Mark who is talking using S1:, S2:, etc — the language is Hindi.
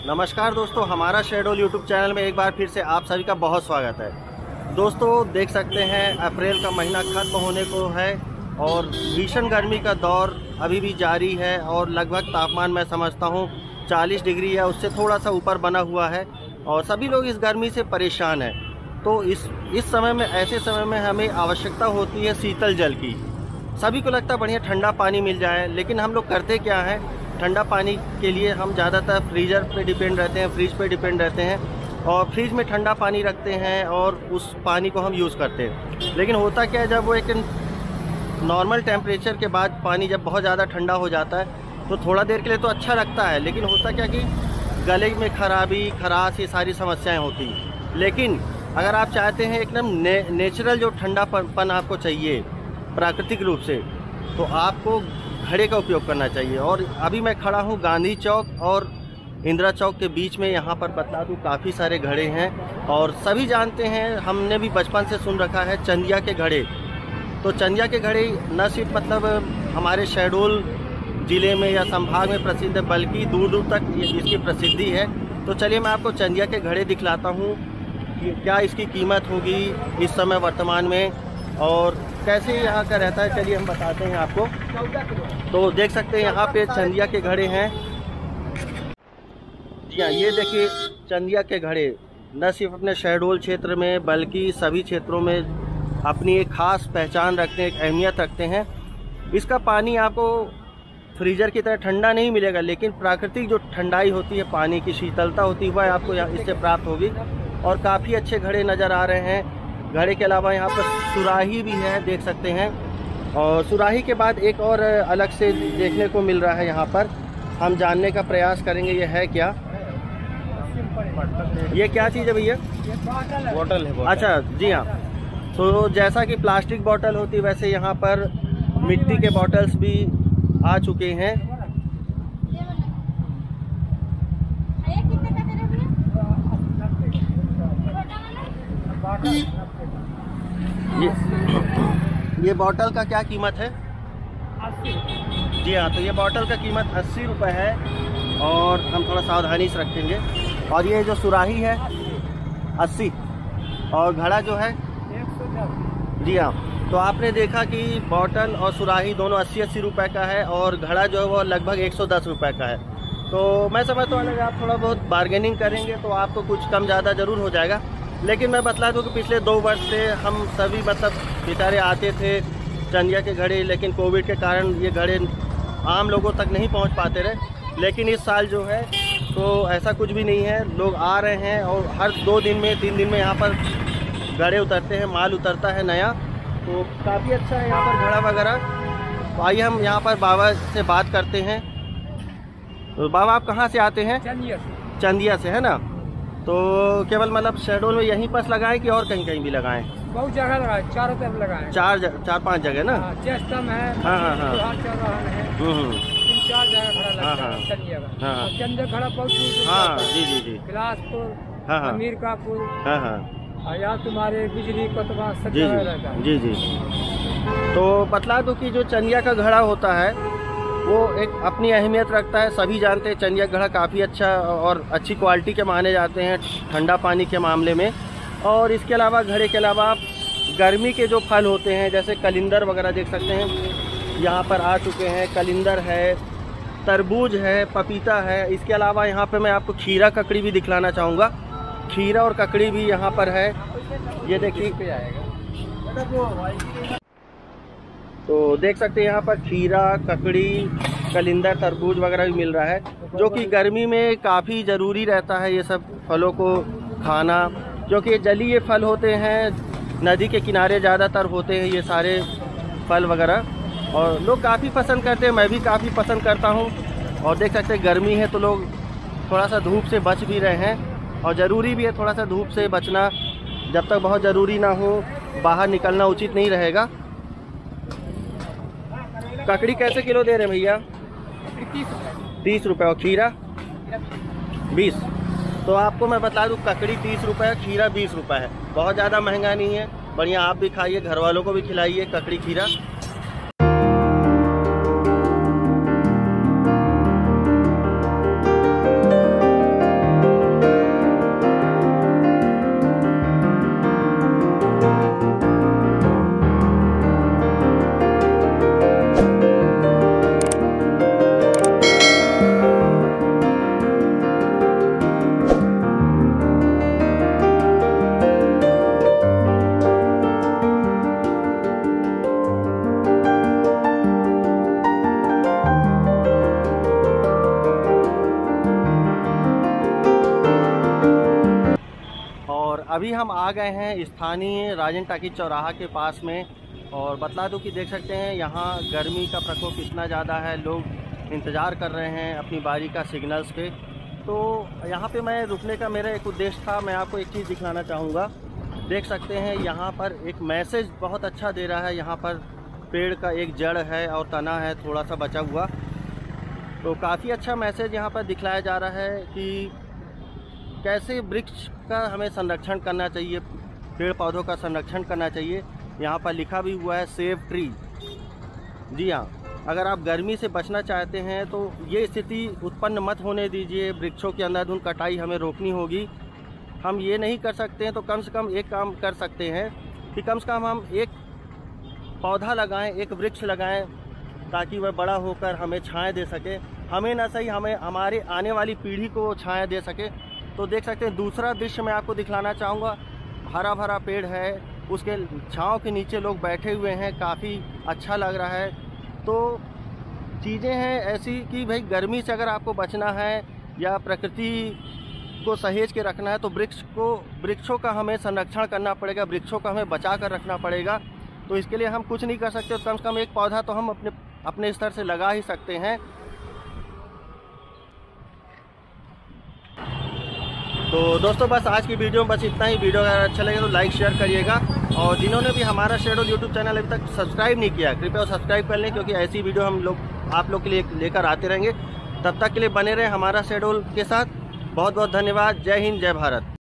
S1: नमस्कार दोस्तों, हमारा शेड्यूल यूट्यूब चैनल में एक बार फिर से आप सभी का बहुत स्वागत है। दोस्तों देख सकते हैं अप्रैल का महीना खत्म होने को है और भीषण गर्मी का दौर अभी भी जारी है और लगभग तापमान मैं समझता हूँ 40 डिग्री या उससे थोड़ा सा ऊपर बना हुआ है और सभी लोग इस गर्मी से परेशान हैं। तो इस समय में, ऐसे समय में हमें आवश्यकता होती है शीतल जल की। सभी को लगता है बढ़िया ठंडा पानी मिल जाए, लेकिन हम लोग करते क्या हैं, ठंडा पानी के लिए हम ज़्यादातर फ्रीज़र पे डिपेंड रहते हैं, फ्रिज पे डिपेंड रहते हैं और फ्रिज में ठंडा पानी रखते हैं और उस पानी को हम यूज़ करते हैं। लेकिन होता क्या है, जब वो एक नॉर्मल टेम्परेचर के बाद पानी जब बहुत ज़्यादा ठंडा हो जाता है तो थोड़ा देर के लिए तो अच्छा लगता है, लेकिन होता क्या कि गले में खराबी, खराश, ये सारी समस्याएँ होती हैं। लेकिन अगर आप चाहते हैं एकदम नेचुरल जो ठंडापन आपको चाहिए प्राकृतिक रूप से, तो आपको घड़े का उपयोग करना चाहिए। और अभी मैं खड़ा हूँ गांधी चौक और इंदिरा चौक के बीच में। यहाँ पर बता दूँ काफ़ी सारे घड़े हैं और सभी जानते हैं, हमने भी बचपन से सुन रखा है चंदिया के घड़े। तो चंदिया के घड़े न सिर्फ मतलब हमारे शहडोल ज़िले में या संभाग में प्रसिद्ध है, बल्कि दूर दूर तक इसकी प्रसिद्धि है। तो चलिए मैं आपको चंदिया के घड़े दिखलाता हूँ कि क्या इसकी कीमत होगी इस समय वर्तमान में और कैसे यहाँ का रहता है। चलिए हम बताते हैं आपको। तो देख सकते हैं यहाँ पे चंदिया के घड़े हैं। जी हाँ, ये देखिए चंदिया के घड़े न सिर्फ अपने शहडोल क्षेत्र में बल्कि सभी क्षेत्रों में अपनी एक खास पहचान रखते हैं, एक अहमियत रखते हैं। इसका पानी आपको फ्रीजर की तरह ठंडा नहीं मिलेगा, लेकिन प्राकृतिक जो ठंडाई होती है, पानी की शीतलता होती है, वह आपको इससे प्राप्त होगी। और काफ़ी अच्छे घड़े नज़र आ रहे हैं। घड़े के अलावा यहाँ पर सुराही भी है, देख सकते हैं। और सुराही के बाद एक और अलग से देखने को मिल रहा है यहाँ पर, हम जानने का प्रयास करेंगे ये है क्या। ये क्या चीज़ है भैया?
S2: बोतल है।
S1: अच्छा जी हाँ, तो जैसा कि प्लास्टिक बोतल होती है वैसे यहाँ पर मिट्टी के बोतल्स भी आ चुके हैं। ये बोतल का क्या कीमत है?
S2: 80।
S1: जी हाँ, तो ये बोतल का कीमत 80 रुपये है और हम थोड़ा सावधानी से रखेंगे। और ये जो सुराही है 80 और घड़ा जो है
S2: 110।
S1: जी हाँ, तो आपने देखा कि बोतल और सुराही दोनों 80-80 रुपये का है और घड़ा जो है वो लगभग 110 रुपये का है। तो मैं समझता हूँ अगर आप थोड़ा बहुत बार्गेनिंग करेंगे तो आपको कुछ कम ज़्यादा ज़रूर हो जाएगा। लेकिन मैं बतला दूँ कि पिछले 2 वर्ष से हम सभी मतलब बेचारे आते थे चंदिया के घड़े, लेकिन कोविड के कारण ये घड़े आम लोगों तक नहीं पहुंच पाते रहे। लेकिन इस साल जो है तो ऐसा कुछ भी नहीं है, लोग आ रहे हैं और हर 2 दिन में 3 दिन में यहाँ पर घड़े उतरते हैं, माल उतरता है नया। तो काफ़ी अच्छा है यहाँ पर घड़ा वगैरह। तो आइए हम यहाँ पर बाबा से बात करते हैं। तो बाबा आप कहाँ से आते हैं? चंदिया से, है ना? तो केवल मतलब शहडोल में यहीं पास लगाएं कि और कहीं कहीं भी लगाएं?
S2: बहुत जगह लगाए, चारों तरफ लगाए।
S1: 4-5 जगह ना?
S2: चेस्टम है,
S1: हाँ।
S2: 3-4 जगह खड़ा लगता है चंदिया का।
S1: हाँ।
S2: चंदिया खड़ा बहुत दूर।
S1: हाँ जी।
S2: बिलासपुर,
S1: हाँ।
S2: मीरकापुर,
S1: हाँ।
S2: या तुम्हारे बिजली कोतवा सब जगह रहता है।
S1: जी। तो बतला दो कि जो चंदिया का घड़ा होता है वो एक अपनी अहमियत रखता है। सभी जानते हैं चंदिया का घड़ा काफ़ी अच्छा और अच्छी क्वालिटी के माने जाते हैं ठंडा पानी के मामले में। और इसके अलावा घड़े के अलावा गर्मी के जो फल होते हैं जैसे कलिंदर वगैरह देख सकते हैं यहाँ पर आ चुके हैं। कलिंदर है, तरबूज है, पपीता है। इसके अलावा यहाँ पे मैं आपको खीरा ककड़ी भी दिखलाना चाहूँगा। खीरा और ककड़ी भी यहाँ पर है, ये देखिए। तो देख सकते हैं यहाँ पर खीरा, ककड़ी, कलिंदर, तरबूज वगैरह भी मिल रहा है, जो कि गर्मी में काफ़ी ज़रूरी रहता है ये सब फलों को खाना, क्योंकि जलीय फल होते हैं, नदी के किनारे ज़्यादातर होते हैं ये सारे फल वगैरह और लोग काफ़ी पसंद करते हैं। मैं भी काफ़ी पसंद करता हूँ। और देख सकते हैं गर्मी है तो लोग थोड़ा सा धूप से बच भी रहे हैं और ज़रूरी भी है थोड़ा सा धूप से बचना। जब तक बहुत ज़रूरी ना हो बाहर निकलना उचित नहीं रहेगा। ककड़ी कैसे किलो दे रहे हैं भैया? 30 रुपये और खीरा 20। तो आपको मैं बता दूं ककड़ी 30 रुपये, खीरा 20 रुपये है। बहुत ज़्यादा महंगा नहीं है, बढ़िया। आप भी खाइए, घर वालों को भी खिलाइए ककड़ी खीरा। अभी हम आ गए हैं स्थानीय राजन टाकी चौराहा के पास में, और बतला दूं कि देख सकते हैं यहाँ गर्मी का प्रकोप इतना ज़्यादा है, लोग इंतज़ार कर रहे हैं अपनी बारी का सिग्नल्स पे। तो यहाँ पे मैं रुकने का मेरा एक उद्देश्य था। मैं आपको एक चीज़ दिखाना चाहूँगा। देख सकते हैं यहाँ पर एक मैसेज बहुत अच्छा दे रहा है। यहाँ पर पेड़ का एक जड़ है और तना है थोड़ा सा बचा हुआ, तो काफ़ी अच्छा मैसेज यहाँ पर दिखलाया जा रहा है कि कैसे वृक्ष का हमें संरक्षण करना चाहिए, पेड़ पौधों का संरक्षण करना चाहिए। यहाँ पर लिखा भी हुआ है सेव ट्री। जी हाँ, अगर आप गर्मी से बचना चाहते हैं तो ये स्थिति उत्पन्न मत होने दीजिए। वृक्षों के अंधाधुंध कटाई हमें रोकनी होगी। हम ये नहीं कर सकते हैं तो कम से कम एक काम कर सकते हैं कि कम से कम हम एक पौधा लगाएं, एक वृक्ष लगाएं, ताकि वह बड़ा होकर हमें छाया दे सके। हमें ना सही, हमें हमारे आने वाली पीढ़ी को छाया दे सके। तो देख सकते हैं दूसरा दृश्य मैं आपको दिखलाना चाहूँगा। हरा भरा पेड़ है, उसके छांव के नीचे लोग बैठे हुए हैं, काफ़ी अच्छा लग रहा है। तो चीज़ें हैं ऐसी कि भाई गर्मी से अगर आपको बचना है या प्रकृति को सहेज के रखना है तो वृक्षों का हमें संरक्षण करना पड़ेगा, वृक्षों का हमें बचा कर रखना पड़ेगा। तो इसके लिए हम कुछ नहीं कर सकते, तो कम से कम एक पौधा तो हम अपने स्तर से लगा ही सकते हैं। तो दोस्तों बस आज की वीडियो में बस इतना ही। वीडियो अगर अच्छा लगे तो लाइक शेयर करिएगा, और जिन्होंने भी हमारा शेडोल यूट्यूब चैनल अभी तक सब्सक्राइब नहीं किया कृपया सब्सक्राइब कर लें, क्योंकि ऐसी वीडियो आप लोग के लिए लेकर आते रहेंगे। तब तक के लिए बने रहें हमारा शेडोल के साथ। बहुत बहुत धन्यवाद। जय हिंद, जय भारत।